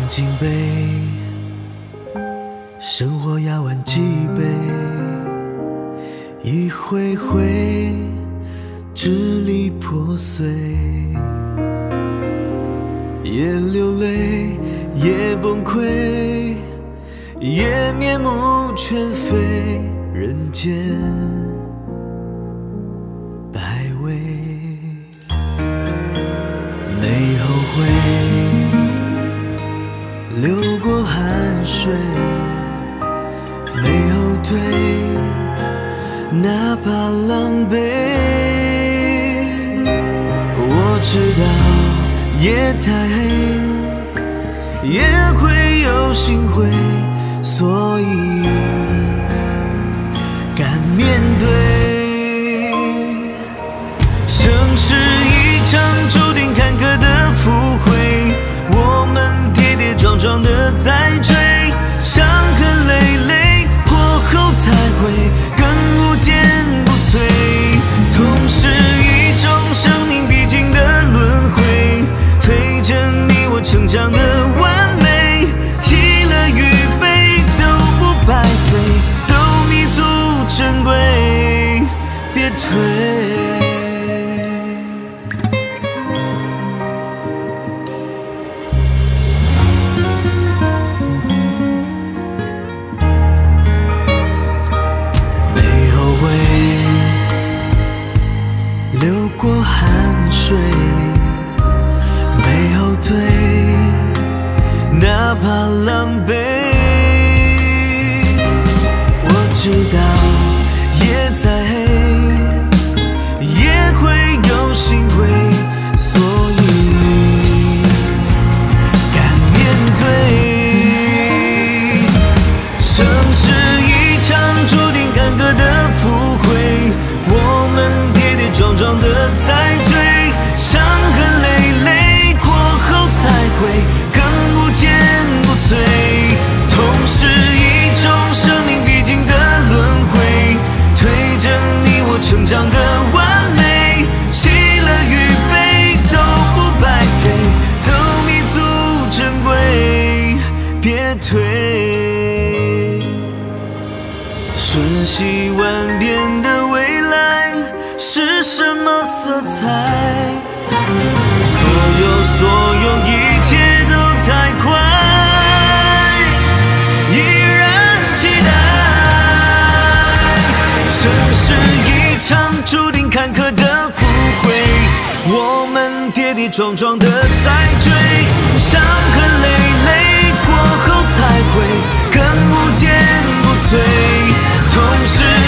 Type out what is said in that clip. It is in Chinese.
敬杯，生活压完几杯，一回回支离破碎，也流泪，也崩溃，也面目全非，人间百味，没后悔，流过汗水，没后退，哪怕狼狈。我知道夜太黑，也会有心灰，所以敢面对。生是一场注定坎坷的赴会，我们跌跌撞撞的在追，伤痕累累，过后才会更无坚不摧。痛是一种生命必经的轮回，推着你我成长的完美，喜乐与悲都不白费，都弥足珍贵，别退。流过汗水，没后退，哪怕狼狈。我知道夜再黑，也会有心灰，所以敢面对。生是一场注定坎坷的赴会，我们撞撞的在追，伤痕累累，过后才会更无坚不摧。痛是一种生命必经的轮回，推着你我成长的完美，喜乐与悲都不白费，都弥足珍贵，别退。瞬息万变的未来是什么色彩？所有一切都太快，依然期待。生是一场注定坎坷的赴会，我们跌跌撞撞的在追，伤痕累累，过后才会更无坚不摧。痛是